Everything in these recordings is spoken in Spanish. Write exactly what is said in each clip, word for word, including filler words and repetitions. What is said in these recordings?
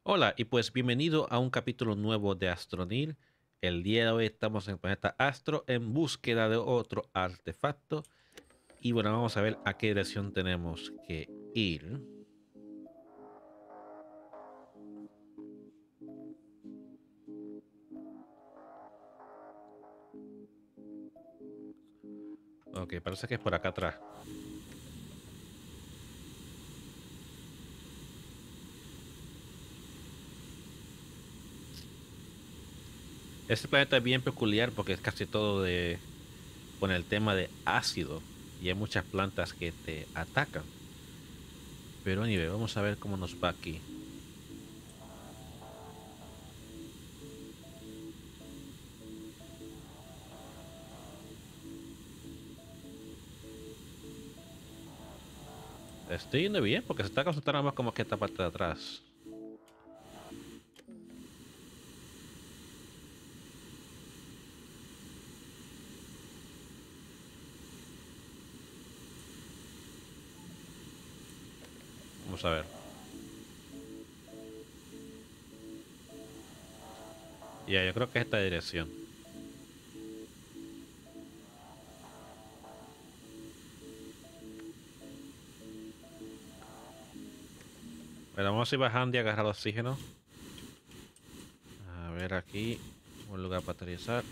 Hola, y pues bienvenido a un capítulo nuevo de Astronil. El día de hoy estamos en el planeta Astro en búsqueda de otro artefacto. Y bueno, vamos a ver a qué dirección tenemos que ir. Ok, parece que es por acá atrás. Este planeta es bien peculiar porque es casi todo de con el tema de ácido. Y hay muchas plantas que te atacan. Pero anyway, vamos a ver cómo nos va aquí. Estoy yendo bien porque se está concentrando más como que esta parte de atrás. Vamos a ver. Ya, yo creo que es esta dirección. Bueno, vamos a ir bajando y agarrar oxígeno. A ver aquí. Un lugar para aterrizar.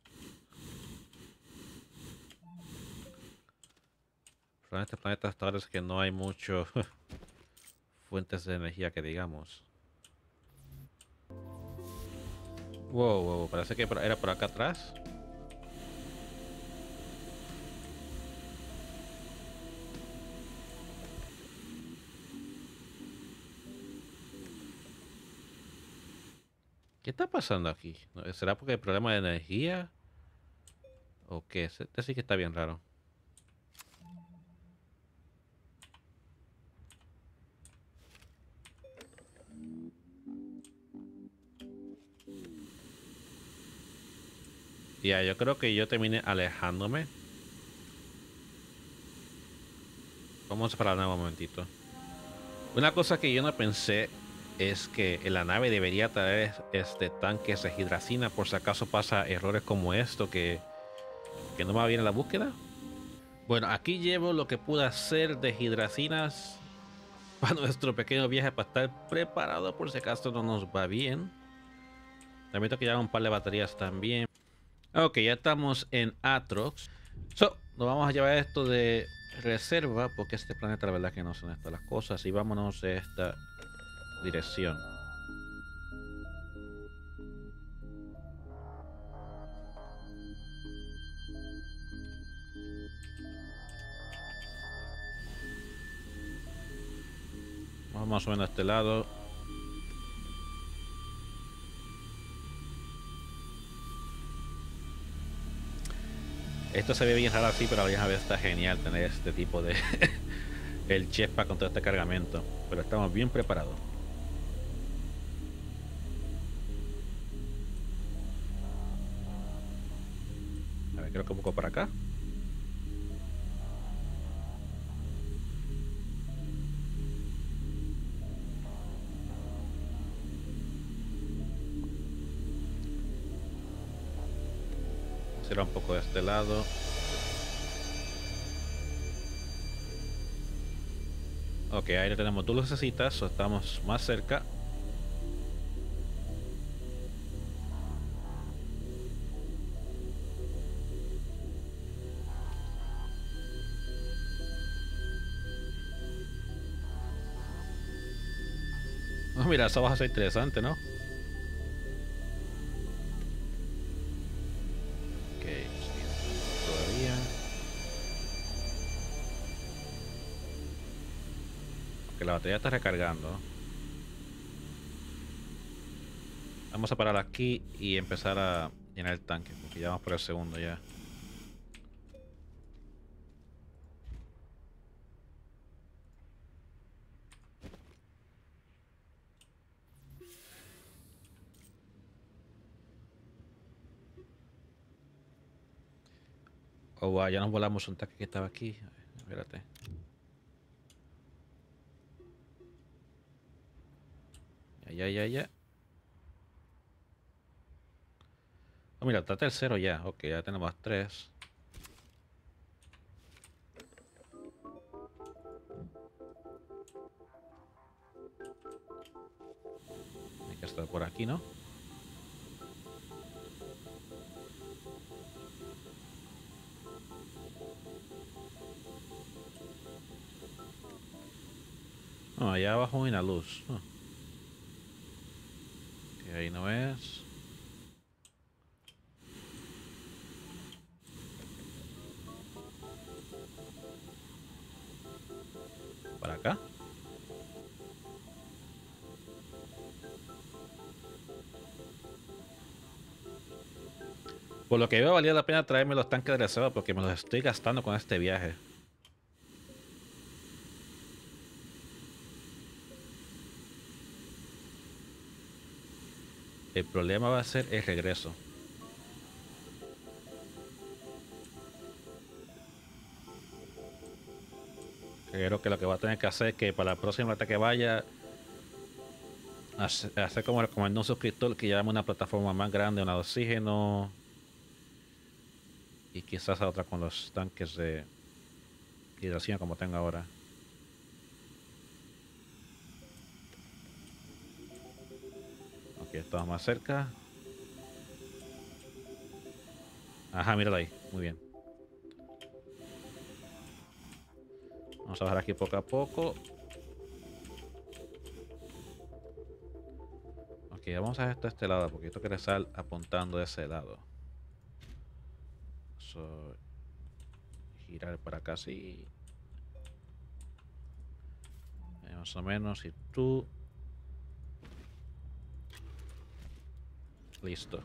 Pero en este planeta hasta ahora es que no hay mucho fuentes de energía que digamos. Wow, wow, parece que era por acá atrás. ¿Qué está pasando aquí? ¿Será porque hay problema de energía? ¿O qué? Este sí que está bien raro. Ya, yo creo que yo terminé alejándome. Vamos a parar un momentito. Una cosa que yo no pensé es que en la nave debería traer este tanques de hidracina por si acaso pasa errores como esto que, que no me va bien en la búsqueda. Bueno, aquí llevo lo que pude hacer de hidracinas para nuestro pequeño viaje para estar preparado por si acaso no nos va bien. También tengo que llevar un par de baterías también. Ok, ya estamos en Atrox. So, nos vamos a llevar esto de reserva porque este planeta la verdad que no son estas las cosas. Y vámonos a esta dirección. Vamos más o menos a este lado. Esto se ve bien raro así, pero a la vez está genial tener este tipo de el chef para con todo este cargamento. Pero estamos bien preparados. A ver, creo que un poco para acá. Será un poco de este lado. Ok, ahí le tenemos dos lucecitas, o estamos más cerca. Oh, mira, eso va a ser interesante, ¿no? Ok, sí, todavía. Ok, la batería está recargando. Vamos a parar aquí y empezar a llenar el tanque, porque ya vamos por el segundo ya. Oh, wow, ya nos volamos un tanque que estaba aquí. A ver, espérate. Ya, ya, ya. Oh, mira, está tercero ya. Ok, ya tenemos tres. Hay que estar por aquí, ¿no? No, allá abajo hay una luz. Oh, que ahí no es. ¿Para acá? Por lo que veo, valía la pena traerme los tanques de reserva porque me los estoy gastando con este viaje. El problema va a ser el regreso. Creo que lo que va a tener que hacer es que para la próxima vez que vaya, hacer, hacer como recomendó un suscriptor, que llame una plataforma más grande, una de oxígeno. Y quizás a otra con los tanques de hidratación como tengo ahora. Ok, estamos más cerca. Ajá, míralo ahí. Muy bien. Vamos a bajar aquí poco a poco. Ok, vamos a esto a este lado porque esto quiere estar apuntando de ese lado. So, girar para acá así. Eh, más o menos. Y tú. Listo.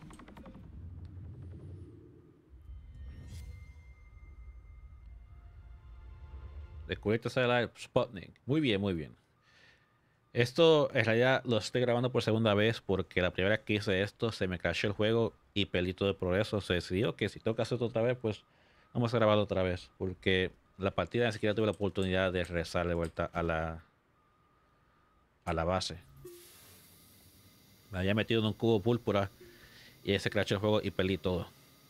Descubriste el Sputnik. Muy bien, muy bien. Esto en realidad lo estoy grabando por segunda vez porque la primera que hice esto se me crashó el juego y perdí todo el progreso. Se decidió que si tengo que hacerlo otra vez, pues vamos a grabarlo otra vez. Porque la partida ni siquiera tuve la oportunidad de regresar de vuelta a la, a la base. Me había metido en un cubo púrpura y ese crashó el juego y perdí todo.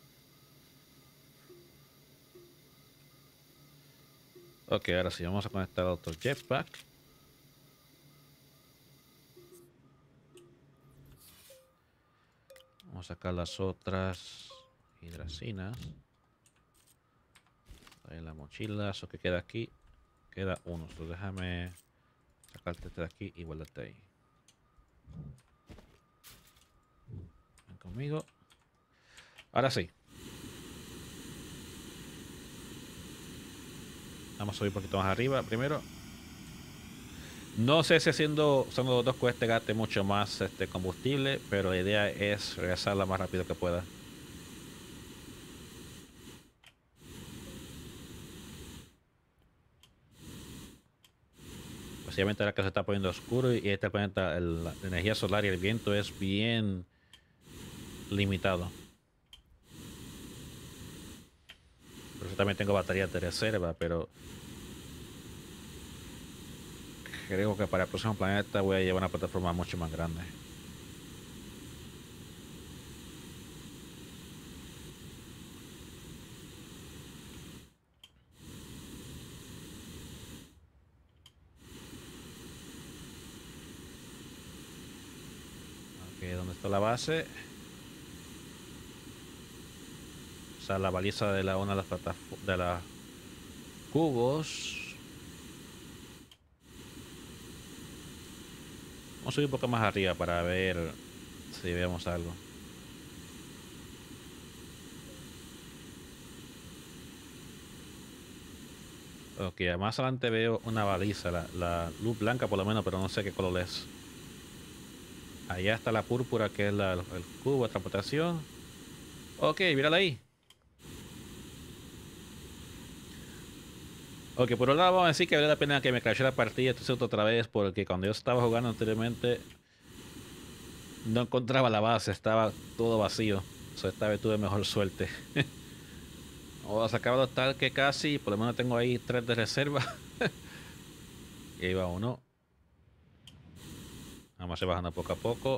Ok, ahora sí, vamos a conectar otro jetpack. Vamos a sacar las otras hidracinas. Ahí en la mochila, eso que queda aquí. Queda uno. Entonces déjame sacarte este de aquí y guardarte ahí. Ven conmigo. Ahora sí. Vamos a subir un poquito más arriba primero. No sé si haciendo usando los dos cohetes gaste mucho más este combustible, pero la idea es regresar lo más rápido que pueda. Básicamente ahora que se está poniendo oscuro y este planeta, el, la energía solar y el viento es bien limitado. Por eso también tengo baterías de reserva, pero creo que para el próximo planeta voy a llevar una plataforma mucho más grande. Ok, ¿dónde está la base? O sea, la baliza de la una de las plataformas de los cubos. Vamos a subir un poco más arriba para ver si vemos algo. Ok, más adelante veo una baliza, la, la luz blanca por lo menos, pero no sé qué color es. Allá está la púrpura, que es la, el cubo de transportación. Ok, mírala ahí. Ok, por un lado vamos a decir que vale la pena que me crashé la partida esto otra vez, porque cuando yo estaba jugando anteriormente no encontraba la base, estaba todo vacío. O sea, esta vez tuve mejor suerte. O se acaba de estar que casi, por lo menos tengo ahí tres de reserva. Y ahí va uno. Vamos a ir bajando poco a poco.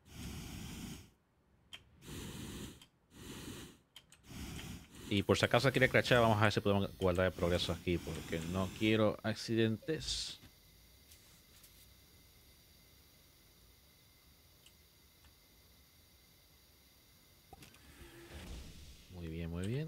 Y por si acaso quiere crachar, vamos a ver si podemos guardar el progreso aquí, porque no quiero accidentes. Muy bien, muy bien.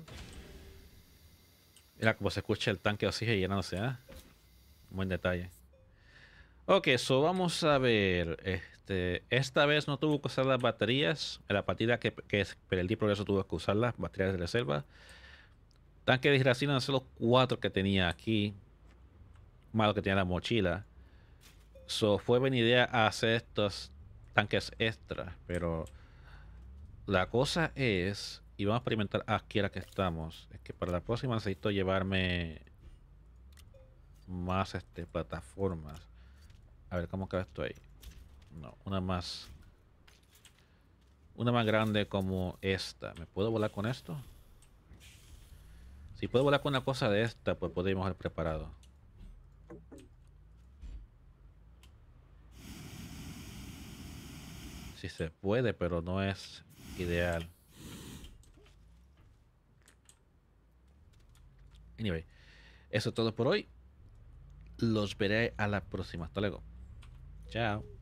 Mira cómo se escucha el tanque de oxígeno llenándose, ¿eh? Buen detalle. Ok, so vamos a ver. Este, esta vez no tuvo que usar las baterías. En la partida que, que perdí progreso tuve que usar las baterías de reserva. Tanque de hidracina, solo cuatro que tenía aquí. Más lo que tenía en la mochila. So fue buena idea hacer estos tanques extra. Pero la cosa es, y vamos a experimentar aquí a la que estamos, es que para la próxima necesito llevarme más este, plataformas. A ver cómo queda esto ahí. No, una más. Una más grande como esta. ¿Me puedo volar con esto? Si puedo volar con una cosa de esta, pues podemos haber preparado. Si se puede, pero no es ideal. Anyway, eso es todo por hoy. Los veré a la próxima. Hasta luego. Chao.